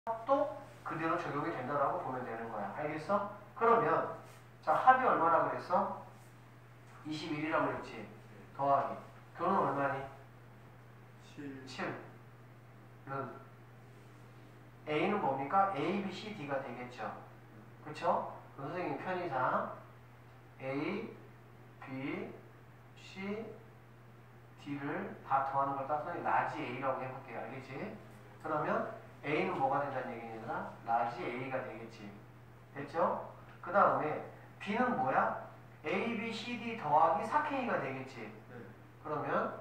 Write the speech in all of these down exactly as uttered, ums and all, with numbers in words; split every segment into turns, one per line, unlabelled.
합도 그대로 적용이 된다라고 보면 되는 거야. 알겠어? 그러면 자 합이 얼마나 그랬어? 이십일이라고 그랬지? 더하기 교는 얼마니?
칠.
칠은 A는 뭡니까? A, B, C, D가 되겠죠. 그쵸? 그 선생님 편의상 A, B, C, D를 다 더하는 걸 따서 라지 A라고 해볼게요. 알겠지? 그러면 A는 뭐가 된다는 얘기니까 라지 A가 되겠지. 됐죠? 그 다음에 B는 뭐야? A, B, C, D 더하기 사 케이가 되겠지.
네.
그러면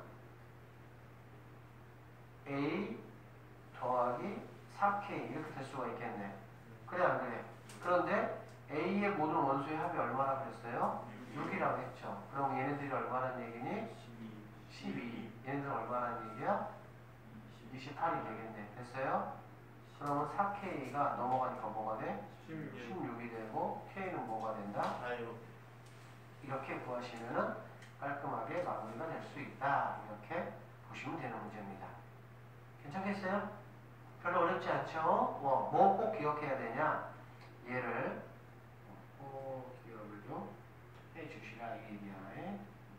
A 더하기 사 케이 이렇게 될 수가 있겠네. 그래 안 그래? 그런데 A의 모든 원소의 합이 얼마나 그랬어요? 육이라고 했죠. 그럼 얘네들이 얼마란 얘기니? 십이. 얘네들은 얼마란 얘기야? 이십팔이 되겠네. 됐어요? 그러면 사 케이가 넘어가니까 뭐가 돼? 십육이 되고 K는 뭐가 된다?
아유.
이렇게 구하시면은 깔끔하게 마무리가 될 수 있다. 이렇게 보시면 되는 문제입니다. 괜찮겠어요? 별로 어렵지 않죠? 뭐 꼭 기억해야 되냐? 얘를 꼭 기억을 좀 해주시라 이 얘기야.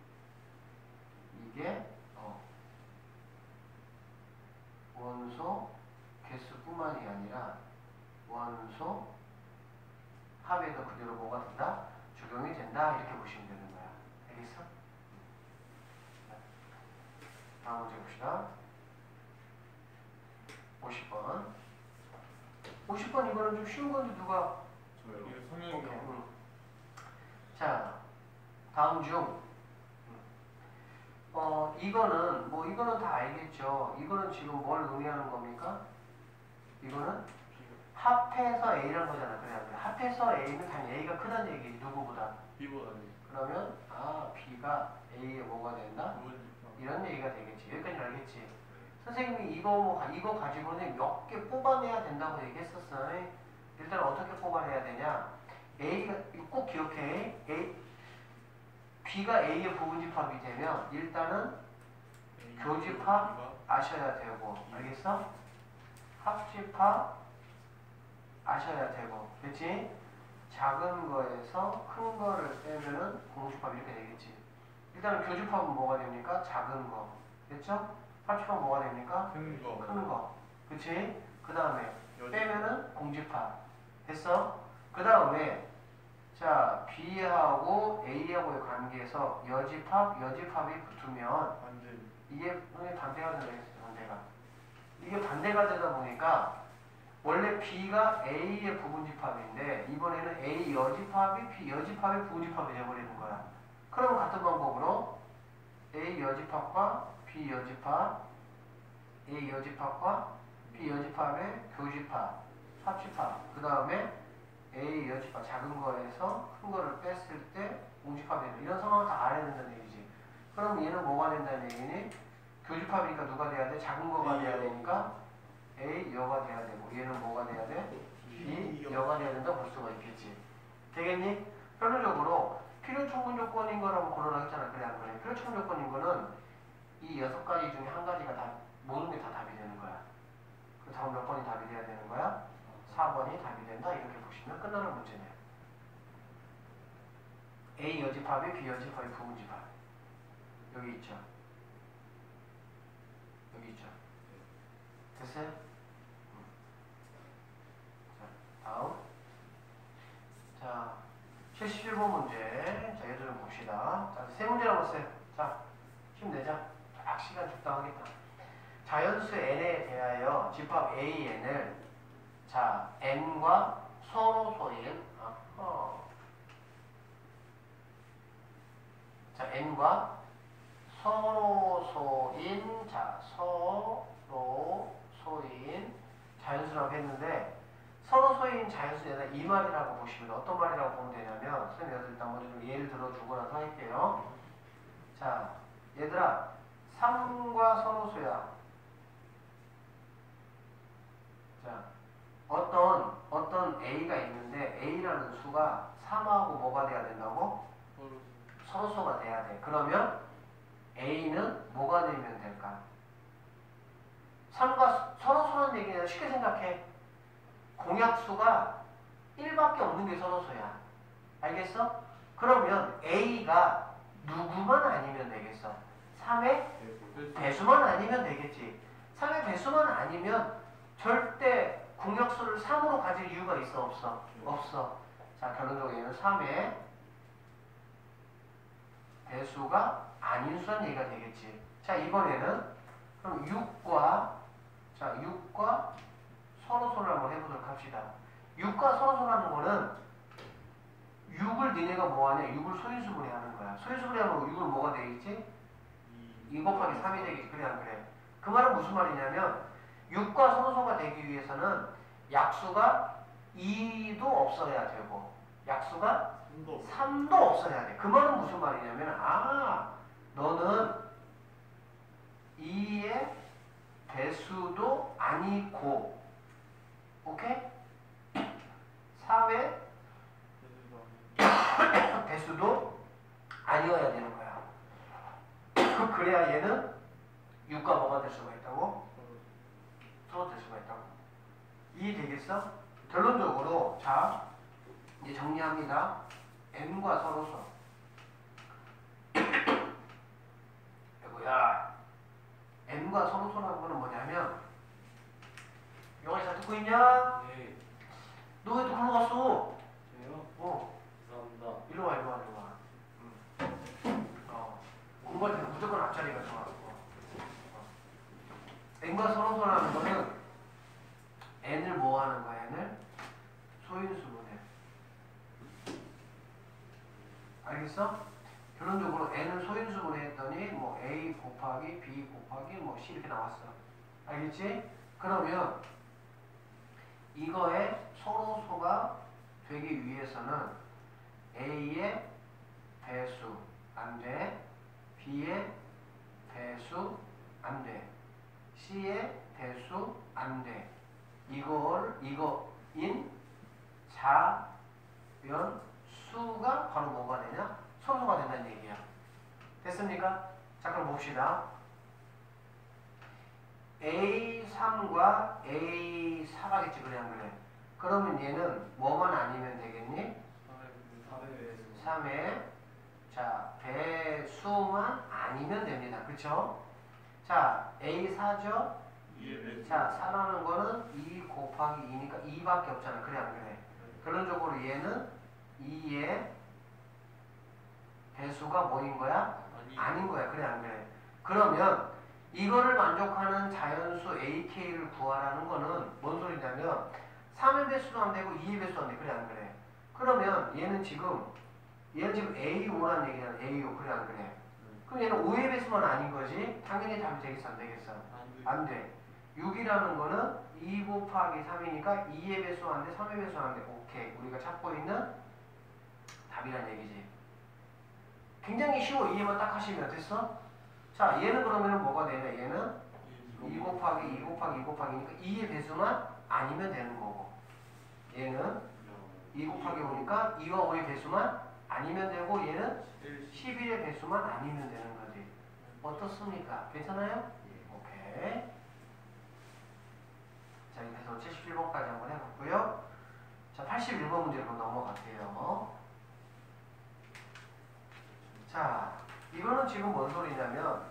이게 어, 원소 개수뿐만이 아니라 원소 합에도 그대로 뭐가 된다? 적용이 된다. 이렇게 보시면 되는 거야. 알겠어? 다음 문제 봅시다. 오십 번. 오십 번 이거는 좀 쉬운 건데 누가?
저요. 이거 성형이.
오케이. 응. 자, 다음 중 어, 이거는 뭐 이거는 다 알겠죠. 이거는 지금 뭘 의미하는 겁니까? 이거는 합해서 A라는 거잖아. 그래, 그래. 합해서 A는 당연히 A가 크다는 얘기지. 누구보다?
B보다.
그러면 아 B가 A에 뭐가 된다? 이런 얘기가 되겠지. 여기까지 알겠지? 선생님이 이거 뭐 이거 가지고는 몇 개 뽑아내야 된다고 얘기했었어. 일단 어떻게 뽑아내야 되냐? A가 꼭 기억해. A B가 A의 부분집합이 되면 일단은 교집합 아셔야 되고, 알겠어? 합집합 아셔야 되고, 그렇지? 작은 거에서 큰 거를 빼면은 공집합 이렇게 되겠지. 일단은 교집합은 뭐가 됩니까? 작은 거, 됐죠? 합집합은 뭐가 됩니까?
큰 거.
큰 거, 그렇지? 그 다음에 빼면은 공집합, 됐어? 그 다음에 자, B하고 A하고의 관계에서 여집합, 여집합이 붙으면
반대.
이게 반대가 된다 했어요. 반대가. 이게 반대가 되다 보니까 원래 B가 A의 부분집합인데 이번에는 A 여집합이 B 여집합의 부분집합이 되어버리는 거야. 그럼 같은 방법으로 A 여집합과 B 여집합, A 여집합과 B 여집합의 교집합, 합집합, 그 다음에 A 여집합 작은 거에서 큰 거를 뺐을 때 공집합이 되는 이런 상황을 다 알아야 된다는 얘기지. 그럼 얘는 뭐가 된다는 얘기니? 교집합이니까 누가 돼야 돼? 작은 거가 돼야 되니까 A 여가 돼야 되고 얘는 뭐가 돼야 돼? B 여가 돼야 된다 볼 수가 있겠지. 되겠니? 표현적으로 필요 충분 조건인 거라고 고려를 했잖아. 그래 안 그래? 필요 충분 조건인 거는 이 여섯 가지 중에 한 가지가 다 모든 게 다 답이 되는 거야. 그 다음 몇 번이 답이 돼야 되는 거야? 사 번이 답이 된다. 이렇게 보시면 끝나는 문제네요. A 여집합이 B 여집합이 부분집합. 여기 있죠. 여기 있죠. 됐어요? 자, 다음. 자, 칠십일 번 문제. 자, 얘들 좀 봅시다. 자, 세 문제 남았어요. 자, 힘내자. 딱 시간 적당하겠다. 자연수 n에 대하여 집합 An을 자, n과 서로소인 어. 자, n과 서로소인 자, 서로소인 자연수라고 했는데 서로소인 자연수에다 이 말이라고 보시면 어떤 말이라고 보면 되냐면 선생님 일단 먼저 좀 예를 들어주고 나서 할게요. 자, 얘들아 삼과 서로소야. 자, 어떤 어떤 A가 있는데 A라는 수가 삼하고 뭐가 돼야 된다고? 서로소가 돼야 돼. 그러면 A는 뭐가 되면 될까? 삼과 서로소라는 얘기는 쉽게 생각해. 공약수가 일밖에 없는 게 선호소야. 알겠어? 그러면 A가 누구만 아니면 되겠어? 삼의 배수만 아니면 되겠지. 삼의 배수만 아니면 절대 공약수를 삼으로 가질 이유가 있어 없어? 없어. 자, 결론적으로 얘는 삼의 배수가 아닌 수란 얘기가 되겠지. 자, 이번에는 그럼 육과 자 육과 서로소를 한번 해보도록 합시다. 육과 서로소라는 거는 육을 니네가 뭐하냐? 육을 소인수분해 하는 거야. 소인수분해 하면 육을 뭐가 되겠지? 이 곱하기 삼이 되겠지. 그래 안 그래? 그 말은 무슨 말이냐면 육과 서로소가 되기 위해서는 약수가 이도 없어야 되고 약수가 삼도 없어야 돼. 그 말은 무슨 말이냐면 아 너는 이의 배수도 아니고 오케이? 삼의 배수도 아니어야 되는 거야. 그래야 얘는 육과 뭐가 될 수가 있다고? 서로 될 수가 있다고. 이해되겠어? 결론적으로 자 이제 정리합니다. n과 서로서 이거야. n과 서로서라는 거는 뭐냐면 영환이 잘 듣고 있냐?
네.
너 왜 또 글로 갔어?
저요?
어.
감사합니다.
일로 와, 일로 와, 일로 와. 응. 어. 공부할 때는 무조건 앞자리가 좋아. 어. 어. n과 서로서라는 거는 n을 뭐 하는 거야? n을 소인수분해. 알겠어? 결론적으로 n을 소인수분해 했더니 뭐 a 곱하기 b 곱하기 뭐 c 이렇게 나왔어. 알겠지? 그러면 이거의 서로소가 되기 위해서는 a의 배수 안 돼, b의 배수 안 돼, c의 배수 안 돼. 이걸 이거인 자변 수가 바로 뭐가 되냐? 서로소가 된다는 얘기야. 됐습니까? 자 그럼 봅시다. 에이 삼과 에이 사라겠지 그래 안 그래? 그러면 얘는 뭐만 아니면 되겠니? 삼의 자 배수만 아니면 됩니다. 그쵸? 자 에이 사죠? 자 사라는 거는 이 곱하기 이니까 이밖에 없잖아. 그래 안 그래? 결론적으로 얘는 이의 배수가 뭐인 거야?
아니.
아닌 거야. 그래 안 그래? 그러면 이거를 만족하는 자연수 에이케이를 구하라는 거는 뭔 소리냐면 삼의 배수도 안 되고 이의 배수도 안 돼. 그래 안 그래? 그러면 얘는 지금 얘는 지금 에이 오라는 얘기잖아. 에이 오. 그래 안 그래? 그럼 얘는 오의 배수만 아닌 거지? 당연히 답이 되겠어 안 되겠어? 안 돼. 육이라는 거는 이 곱하기 삼이니까 이의 배수 안 돼, 삼의 배수 안 돼. 오케이. 우리가 찾고 있는 답이란 얘기지. 굉장히 쉬워. 이해만 딱 하시면 됐어? 자, 얘는 그러면 뭐가 되냐? 얘는 이 곱하기 이 곱하기 이 곱하기니까 이의 배수만 아니면 되는 거고, 얘는 이 곱하기 오니까 이와 오의 배수만 아니면 되고, 얘는 십일의 배수만 아니면 되는 거지. 어떻습니까? 괜찮아요? 오케이. 자, 그래서 칠십칠 번까지 한번 해봤고요. 자, 팔십일 번 문제로 넘어갈게요. 자, 이거는 지금 뭔 소리냐면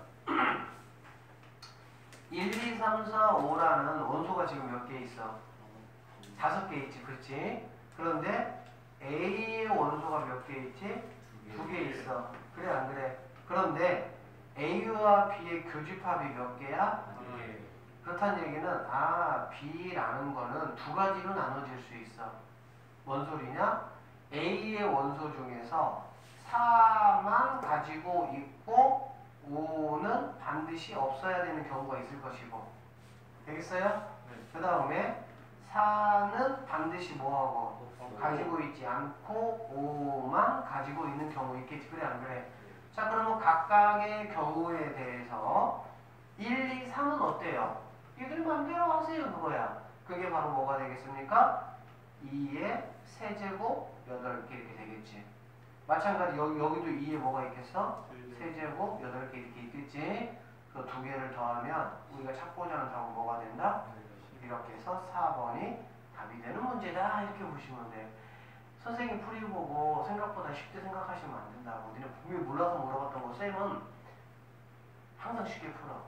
일, 이, 삼, 사, 오라는 원소가 지금 몇 개 있어? 다섯 개 있지, 그렇지? 그런데 A의 원소가 몇 개 있지? 두 개 있어. 그래 안 그래? 그런데 A와 B의 교집합이 몇 개야? 그렇다는 얘기는 아 B라는 거는 두 가지로 나눠질 수 있어. 뭔 소리냐? A의 원소 중에서 사만 가지고 있고 오는 반드시 없어야 되는 경우가 있을 것이고, 되겠어요?
네.
그 다음에 사는 반드시 뭐하고 가지고 있지 않고 오만 가지고 있는 경우 있겠지. 그래 안 그래? 자 그러면 각각의 경우에 대해서 일, 이, 삼은 어때요? 이들 맘대로 하세요 그거야. 그게 바로 뭐가 되겠습니까? 이의 세제곱 여덟 개 이렇게 되겠지. 마찬가지 여기, 여기도 이에 뭐가 있겠어? 세제곱 여덟 개 이렇게 있겠지. 그 두 개를 더하면 우리가 찾고자 하는 답은 뭐가 된다? 이렇게 해서 사 번이 답이 되는 문제. 문제다 이렇게 보시면 돼. 선생님 풀이 보고 생각보다 쉽게 생각하시면 안 된다고. 니네 분명히 몰라서 물어봤던 거 쌤은 항상 쉽게 풀어.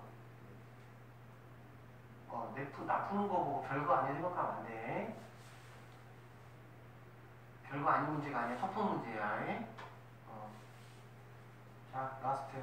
어, 내 푸, 나 푸는 거 보고 별거 아니야 생각하면 안 돼. 별거 아닌 문제가 아니야. 서푼 문제야. 어. 자, 라스트.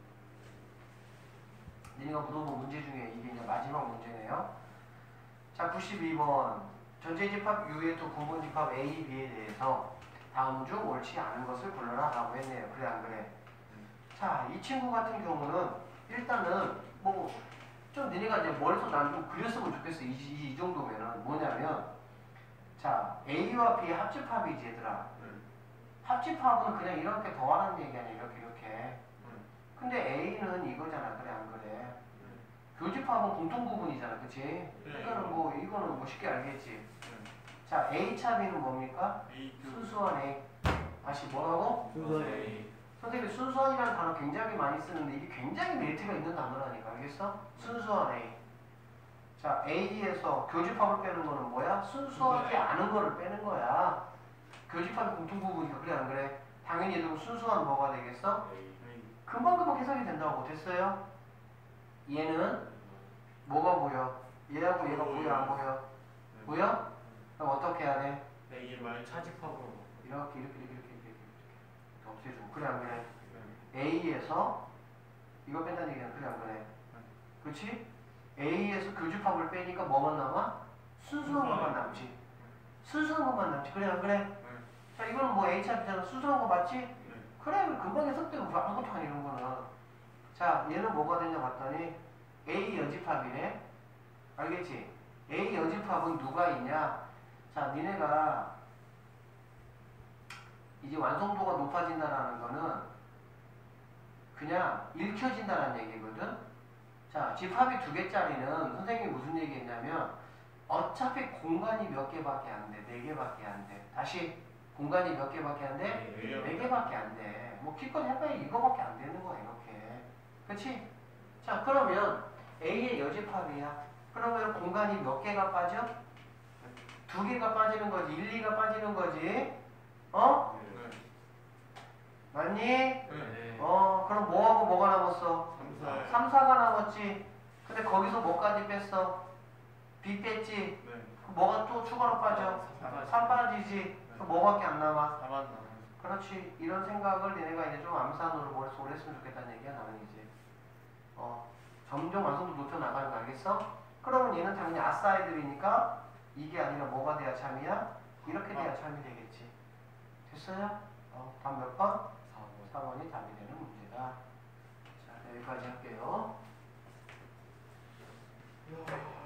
니네가 물어본 문제 중에 이게 이제 마지막 문제네요. 자, 구십이 번. 전체집합 U의 두 근본집합 A, B에 대해서 다음 중 옳지 않은 것을 골라라 라고 했네요. 그래 안 그래? 자, 이 친구 같은 경우는 일단은 뭐 좀 니네가 이제 머릿속 난 좀 그렸으면 좋겠어. 이, 이, 이 정도면은 뭐냐면 자, A와 B의 합집합이지 얘들아. 합집합은 그냥 이렇게 더하라는 얘기 아니야. 이렇게 이렇게. 근데 A는 이거잖아. 그래 안 그래? 교집합은 공통 부분이잖아. 그치? 그러니까는 뭐 이거는 뭐 쉽게 알겠지. 자, A 차 B는 뭡니까? 순수한 A. 다시 뭐라고?
순수한 A.
선생님이 순수한이라는 단어 굉장히 많이 쓰는데 이게 굉장히 메리트가 있는 단어라니까. 알겠어? 순수한 A. 자, A에서 교집합을 빼는 거는 뭐야? 순수하지 않은 거를 빼는 거야. 교집합이 공통 부분이니까. 그래 안 그래? 당연히 얘도 순수한 뭐가 되겠어? 금방금방 해석이 된다고. 됐어요? 얘는 뭐가 보여? 얘하고 얘가 보여 안 보여? 보여? 그럼 어떻게 해야 돼?
A를 차집합으로
이렇게 이렇게 이렇게 이렇게 이렇게, 이렇게 없애주고. 그래 안 그래? A에서 이거 뺀다는 얘기는 그래 안 그래? 그렇지? A에서 교집합을 빼니까 뭐만 남아? 순수한 것만 남지. 순수한 것만 남지. 그래 안 그래? 자, 이거는 뭐 A 차 B잖아. 순수한 거 맞지? 그래, 금방 해석되고 아무것도 아니 이런 거는. 자, 얘는 뭐가 되냐 봤더니 A 여집합이네. 알겠지? A 여집합은 누가 있냐? 자, 니네가 이제 완성도가 높아진다라는 거는 그냥 읽혀진다는 얘기거든. 자, 집합이 두 개짜리는 선생님이 무슨 얘기했냐면 어차피 공간이 몇 개밖에 안 돼. 네 개밖에 안 돼. 다시 공간이 몇 개밖에 안 돼? 네 개밖에 안 돼. 뭐 기껏 해봐야 이거밖에 안 되는 거야 이렇게. 그치? 자, 그러면 A의 여집합이야. 그러면 공간이 몇 개가 빠져? 두 개가 빠지는 거지. 일, 이가 빠지는 거지. 어? 맞니?
네.
어, 그럼 뭐하고 뭐가 남았어?
삼, 사.
삼, 사가 남았지. 근데 거기서 뭐까지 뺐어? B 뺐지.
네.
그럼 뭐가 또 추가로 빠져? 삼 빠지지. 그럼 뭐밖에 안 남아?
사만 남았어.
그렇지. 이런 생각을 얘네가 이제 좀 암산으로 머릿속으로 했으면 좋겠다는 얘기야 나는 이제. 어, 점점 완성도 높여 나가는 거 알겠어? 그러면 얘는 당연히 아싸이들이니까 이게 아니라 뭐가 돼야 참이야? 이렇게 돼야 참이 되겠지. 됐어요? 어, 다음 몇 번? 사 번이 답이 되는 문제다. 자, 여기까지 할게요.